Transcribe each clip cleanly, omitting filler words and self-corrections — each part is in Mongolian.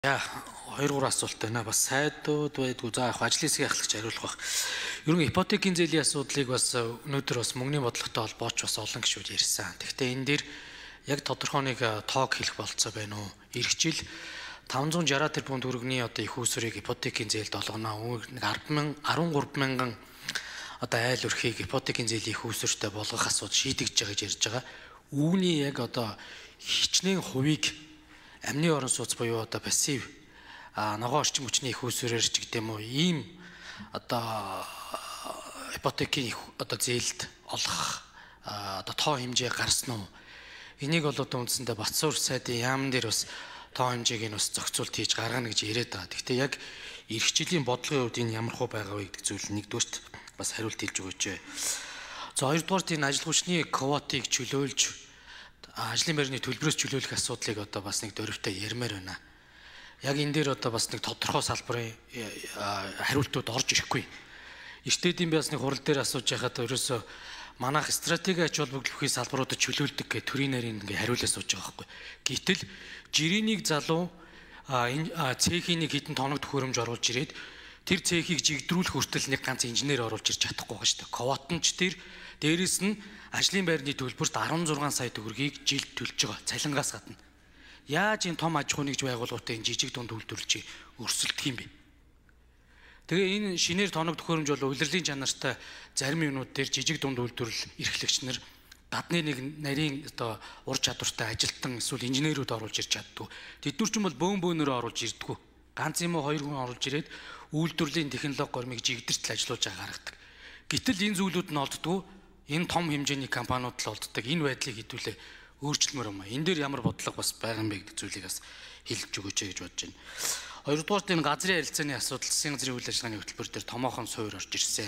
Яа, 2-3 асуулт байна. Бас сайдууд байдгүй. За яг ажлын хэсгийг ахлагч хариулах бах. Ер нь ипотекийн зээлийн асуудлыг бас өнөөдөр бас мөнгөний бодлоготой холбооч бас олон гишүүд ярьсан. Гэхдээ энэ дээр яг тодорхой нэг тоог хэлэх болцоо байна уу? Ирэх жил 560 тэрбум төгрөгийн одоо их усрыг ипотекийн зээлд олгоно. Нэг 13 мянган одоо айл өрхийг ипотекийн зээлийн их усртэй болгох асуудал шийдэгдэж байгаа гэж ярьж байгаа. Үүний яг одоо хичнээн хувийг амны орон сууц буюу одоо пассив ногоон орчин хүчний их усрээр ч гэдэг юм уу ийм одоо ипотекийн одоо зээлд олох одоо тоо хэмжээ гарсан уу? Энийг бол одоо үндсэндээ Батсуур сайдын яамн дээр бас тоо хэмжээг нь бас зохицуулт хийж гаргана гэж яриад байгаа. Гэхдээ яг эх жилийн бодлогын хувьд энэ ямар хөө байгаа вэ гэдэг зүйл нэгдүгээрт бас хариулт хэлж өгөөч. За хоёрдугаарт энэ ажил хүчний квотыг чөлөөлж ажлын байрны төлбөрөөс чөлөөлөх асуудлыг одоо бас нэг дөрвтэй ярмаар байна. Яг энэ дээр одоо бас нэг тодорхой салбарын хариултууд орж ирэхгүй. Эртээдийн бас нэг хурал дээр асууж байхад ерөөсөө манайх стратеги ач холбогдолын салбаруудад чөлөөлдөг гэх төрийн нарийн ингээ хариулаа сууж байгаа байхгүй. Гэтэл жирийн залуу энэ цехийн нэг хитэн тоног төхөөрөмж оруулж ирээд тэр цехийг жигдрүүлэх хүртэл нэг ганц инженер оруулж ирж чадахгүй байгаа шүү дээ. Квотонч тэр дээрэс нь ажлын байрны төлбөрт 16 сая төгрөгийг жилд төлж байгаа цалингаас гадна. Яаж энэ том аж ахуй нэгж байгууллагуудаа энэ жижиг дунд үйлдвэрлэж өрсөлдөх юм бэ? Тэгээ энэ шинээр тоног төхөөрөмж бол улирлын чанартай зарим юмнууд дээр жижиг дунд үйлдвэрлэл эрхлэгч нар гадны нэг нарийн одоо ур чадвартай ажилтан эсвэл инженерүүд оруулж ирж чаддгүй. Тэднүр ч юм бол бөөн бөөнөрөө оруулж ирдэггүй. Ганц юм уу хоёр хүн оруулж ирээд үйлдвэрлэлийн технологи гормыг жигдэртэл ажиллуулж гаргадаг. Гэтэл энэ зүйлүүд нь олддгүй. Энэ том хэмжээний компаниуд л олддог. Энэ байдлыг хэдүүлээ өөрчлөмөр юм а. Энэ дээр ямар бодлого бас байгаа юм бэ гэдэг зүйлийг бас хэлж өгөөч гэж бодож байна. Хоёрдугаарт энэ газрын харилцааны асуудал засгийн газрын үйл ажиллагааны хөтөлбөр дээр томоохон суур орж ирсэн.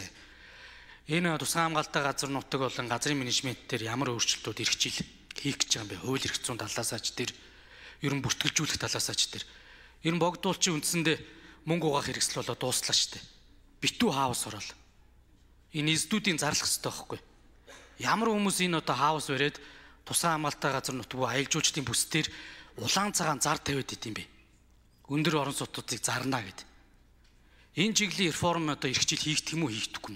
Энэ тусгай хамгаалалттай газар нутаг болон газрын менежмент дээр ямар өөрчлөлтүүд ирэх жил хийх гэж байгаа юм бэ? Хууль эрх зүйн талаасаач дээр ер нь бүртгэлжүүлэх талаасаач дээр. Ер нь богдуулчин үндсэндээ мөнгө угаах хэрэгсэл болоод дууслаа шүү дээ. Битүү хаус орол. Энэ институтийн зарлах хэрэгтэй байхгүй. Ямар хүмүүс энэ одоо хаус бариад тусгай хамгаалалттай газар нутгуу аялал жуулчлалын бүс дээр улаан цагаан зар тавиад идэм бэ? Өндөр орон сууцуудыг зарна гэд. Энэ чиглэлийн реформ одоо ирэх жил хийх юм уу хийхдэггүй юм.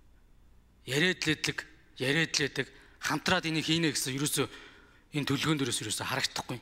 Яриад лээдэг хамтраад энийг хийнэ гэсэн ерөөсөө энэ төлөвлөгөөн дээрээс ерөөсөө харагдахгүй.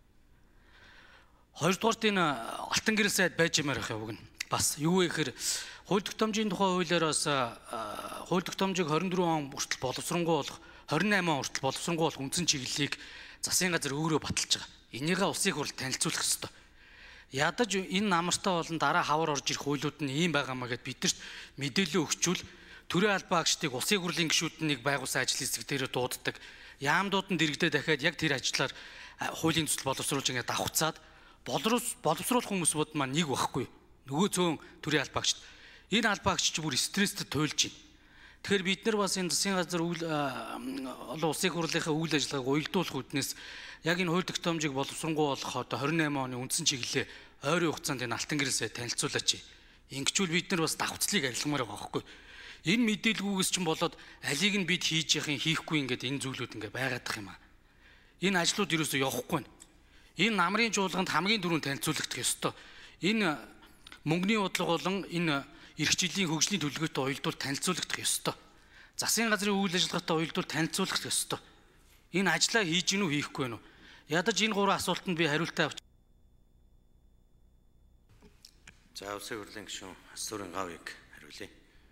Хоёрдугаарт энэ алтан гэрэл сайд байж юмаар байх яваг нь бас юу вэ гэхээр хууль тогтоомжийн тухай хуулиараас хууль тогтоомжийг 24 он хүртэл боловсронгуй болох 28 он хүртэл боловсронгуй болох үндсэн чиглэлийг засгийн газар өөрөө баталж байгаа. Энийгээ улсын хурлд танилцуулах ёстой. Ядаж энэ намартаа болон дараа хавар орж ирэх хуулиуд нь ийм байгаамаа гэд бидэрт мэдээлэл өгчүүл төрийн албан агчдыг улсын хурлын гишүүднийг байгуулсан ажил хэсэг дээр дууддаг. Яамдууд нь дэрэгдээ дахиад яг тэр ажлаар хуулийн төсөл боловсруулж ингээд давхцаад боловсруулах хүмүүсүүд маань нэг байхгүй. Нөгөө зөөн төрийн албан агчд. Энэ албан агч бүр стресстэй туйлж байна. Тэгэхээр бид нар бас энэ засгийн газар улсын хурлынхаа үйл ажиллагааг уялдуулах үүднээс яг энэ хууль тогтоомжийг боловсронгуй болох одоо 28 оны үндсэн чиглэлээ ойрын хугацаанд энэ алтан гэрэлсээ танилцуулаач. Ингэчүүл бид нар бас давхцлыг арилгамаар байгаа байхгүй. Энэ мэдээлгүйгээс ч болоод алийг нь бид хийж яхин хийхгүй ингээд энэ зүйлүүд ингээд байгаадах юм аа. Энэ ажлууд ерөөсөө явахгүй байна. Энэ намрын чуулганд хамгийн түрүүнд танилцуулагдах ёстой. Энэ мөнгөний бодлого болон энэ эрх жилийн хөгжлийн төлөвлөгөөтэй уялдуул танилцуулагдах ёстой. Засгийн газрын үйл ажиллагаатай уялдуул танилцуулах ёстой. Энэ ажлаа хийж гинүү хийхгүй байна уу? Ядаж энэ гурван асуултанд би хариултаа авч. За улсын хурлын гишүүн Асуурын Гавыг хариулъя.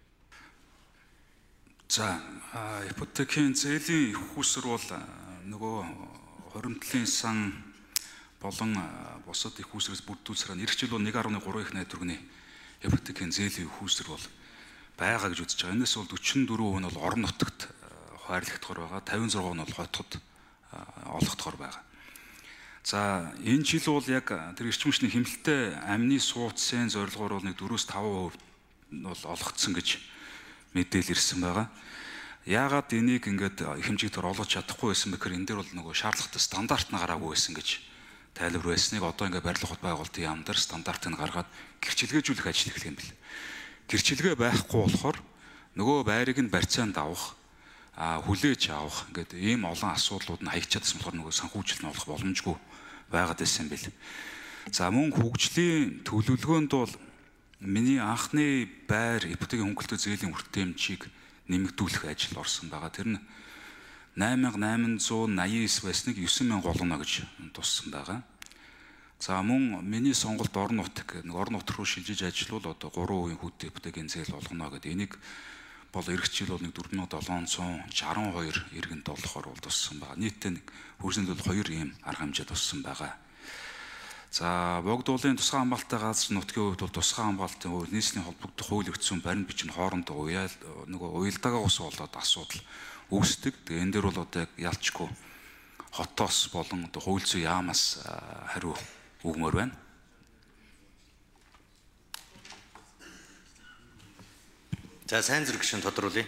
За ипотекийн зээлийн их уср бол нөгөө хоримтлын сан болон бусад их усрээс бүрдүүлсээр ирэх жил бол 1.3 их найдварганы ипотекийн зээлийн их уср бол байгаа гэж үзэж байгаа. Энэс бол 44% нь бол орон нутагт хуваарлагдахаар байгаа. 56% нь бол хотод олгохдохоор байгаа. За энэ жил бол яг тэр эрчим хүчний хэмнэлттэй амны сууцын зорилгоор бол нэг 4-5% бол олгогдсон гэж мэдээлэл ирсэн байгаа. Яагаад энийг ингээд хэмжээгээр олгож чадахгүй байсан бэхээр энэ дээр бол нөгөө шаардлагатай стандарт нь гараагүй байсан гэж тайлбар байсныг одоо ингээд барилга хот байгуулалтын яам дээр стандартыг гаргаад гэрчилгээжүүлэх ажил эхлэх юм бэл. Гэрчилгээ байхгүй болохоор нөгөө байрыг нь барьцаанд авах, хүлээж авах ингээд ийм олон асуудлууд нь хаягчаадсан болохоор нөгөө санхүүжилт нь олох боломжгүй байгаад байсан бэл. За мөн хөгжлийн төлөвлөгөөнд бол миний анхны байр ипотекийн хөнгөлөлтөө зээлийн хүртээмжийг нэмэгдүүлэх ажил орсон байгаа. Тэр нь 8889 байсныг 9000 болгоно гэж туссан байгаа. За мөн миний сонголт орон нутаг руу шилжиж ажиллавал одоо 3% хүүтэй ипотекийн зээл болгоно гэдэг. Энийг бол эх жил бол 4762 иргэн доллараар бол туссан байгаа. Нийтдээ хөрсөнд бол 2 ийм арга хэмжээ туссан байгаа. За богд уулын тусгай хамгаалалттай газар нутгийн хувьд бол тусгай хамгаалтын хувьд нийслэлийн холбогдох хууль өгсөн баримт бичиг хоорондоо уялдаагаа ус болоод асуудал үүсдэг. Тэгээ энэ дээр бол одоо ялчгүй хотоос болон одоо хууль зүйн яамаас хариу өгмөр байна. За сайн зэрэг гишүүн тодруулъя.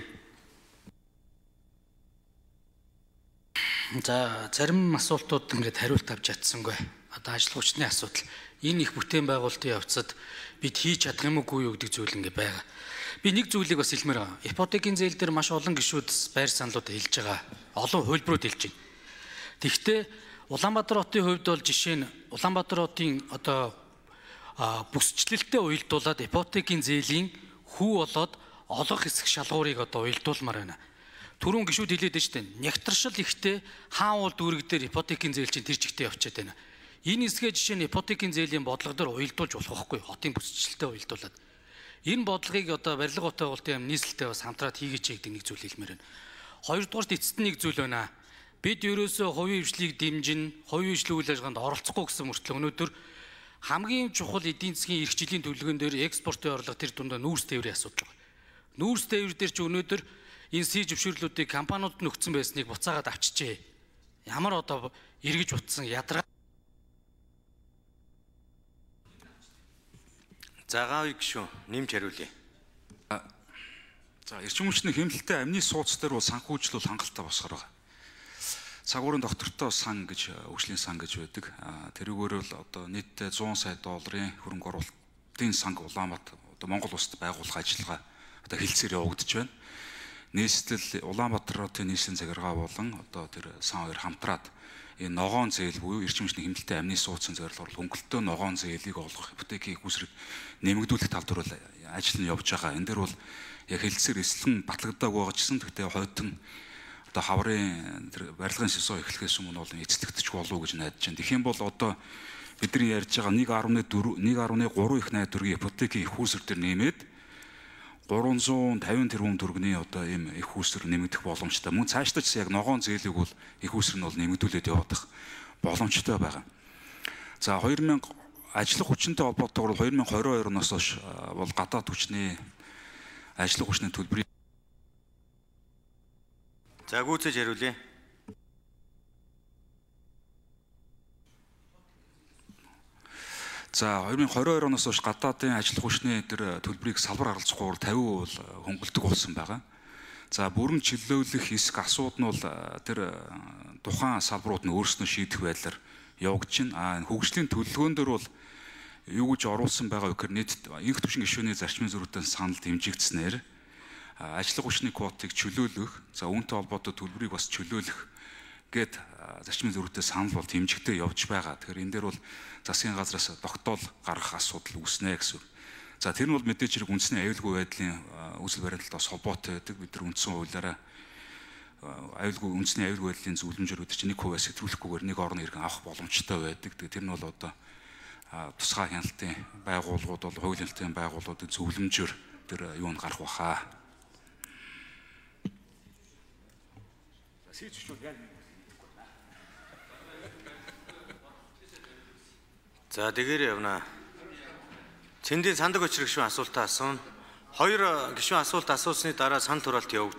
За зарим асуултууд ингээд хариулт авч чадсангүй. Одоо ажил хүчний асуудал. Энэ их бүтээн байгуулалтын явцад бид хийж чадах юм уугүй юу гэдэг зүйл ингээд байгаа. Би нэг зүйлийг бас хэлмээр байгаа. Ипотекийн зээл дээр маш олон гишүүд байр саналууд хэлж байгаа. Олон хувилбарууд хэлж байна. Тэгэхдээ Улаанбаатар хотын хувьд бол жишээ нь Улаанбаатар хотын одоо бүсчлэлтэй уялдуулаад ипотекийн зээлийн хүү болоод олох хэсэг шалгуурыг одоо уялдуулмаар байна. Түрүүн гишүүд хэлээд байна шүү дээ. Нягтршил ихтэй хаан уул дүүрэг дээр ипотекийн зээл чинь тэр чигтээ явчихад байна. Энэ хэсгээ жишээ нь ипотекийн зээлийн бодлого дээр уялдуулж болох байхгүй. Хотын бүсчлэлтэй уялдуулаад. Энэ бодлогыг одоо барилга хотын байгуулалтын яам нийслэлтэй бас хамтраад хийгээч гэдэг нэг зүйл хэлмээр байна. Хоёрдугаарт эцэст нэг зүйл байна. Бид ерөөсөө хувийн хвшлийг дэмжин, хувийн хвшлийн үйл ажиллагаанд оролцохгүй гэсэн мөртлөө өнөөдөр хамгийн чухал эдийн засгийн эрх жилийн төлөвлөгөөн дээр экспортын орлого тэр дундаа нүүрс тээврийн асуудал байна. Нүүрс тээвэр дээр чи өнөөдөр энэ сий зөвшөөрлүүдийг компаниудад нөхцөн байсныг буцаагаад авчижээ. Ямар одоо эргэж утсан ядаргаа. За гаавь гишүүн нэмж хариулъя. За эрчим хүчний хэмнэлттэй амны сууц дээр бол санхүүжил бол хангалттай босгоор байгаа. Цагуурын доктортой сан гэж хөгжлийн сан гэж байдаг. Тэрүүгээр бол одоо нийтдээ 100 сая долларын хөрөнгө оруулалтын санг Улаанбаатар одоо Монгол улсад байгуулах ажиллагаа одоо хэлцээр явагдаж байна. Нийслэл Улаанбаатар хотын нийслэлийн захиргаа болон одоо тэр сан хоёр хамтраад энэ ногоон зээл буюу эрчим хүчний хэмнэлттэй амны суудсан зорилгоор хөнгөлөлтөө ногоон зээлийг олгох ипотекийн хүсрэг нэмэгдүүлэх тал дээр бол ажил нь явж байгаа. Энэ дээр бол яг хэлцээр эслэн батлагдаагүй байгаа ч гэсэн тэгтээ хойтон одоо хаврын тэр барилгын сесоо эхлэхээс өмнө бол эцэлэгдчих болов уу гэж найдаж байна. Тэгэх юм бол одоо бидний ярьж байгаа 1.3 их найд төгрөгийн ипотекийн их үүсвэр төр нэмээд 350 тэрбум төгрөгийн одоо ийм их үүсвэр нэмэгдэх боломжтой. Мөн цаашдаа ч яг ногоон зээлийг бол их үүсвэр нь бол нэмэгдүүлээд явах боломжтой байгаа. За 2000 ажиллах хүчинтэй холбоотойгоор 2022 оноос хойш бол гадаад хүчний ажиллах хүчний төлбөрийг За гүйцэж хариулъя. За 2022 оноос хойш гадаадын ажиллах хүчний тэр төлбөрийг салбар гаргалзахгүйгээр 50% бол хөнгөлдөг болсон байгаа. За бүрэн чөлөөлөх хэсэг асуудал нь бол тэр тухайн салбарууд нь өөрснөө шийдэх байдлаар явагдаж байна. Хөгжлийн төлөвлөгөөн дээр бол юу гэж оруулсан байгаа вэ гэхээр нийт инх түвшин гишүүний зарчмын зөрүүтэй санал дэмжигдснээр ажиллах хүчний квотыг чөлөөлөх, за үүнтэй холбоотой төлбөрийг бас чөлөөлөх гээд зарчмын зөрүүтэй санал бол дэмжигдээ явж байгаа. Тэгэхээр энэ дээр бол засгийн газраас тогтоол гаргах асуудал үүснэ гэсэн. За тэр нь бол мэдээж хэрэг үндэсний аюулгүй байдлын үүсэл баримталтай бас холбоотой байдаг. Бид нар үндсэн хуулиараа үндэсний аюулгүй байдлын зөвлөмжөөр өдөр чинь 1% сэтгүүлэхгүйгээр нэг орны иргэн авах боломжтой байдаг. Тэр нь бол одоо тусгай хяналтын байгууллагууд бол хуулийн хяналтын байгууллагуудын зөвлөмжөөр тэр юунд гарах баха. За тэгээр явна. Цэндийн сандаг очир гишүүн асуултаа асууна. Хоёр гишүүн асуулт асуусны дараа сан тураалт явагдана.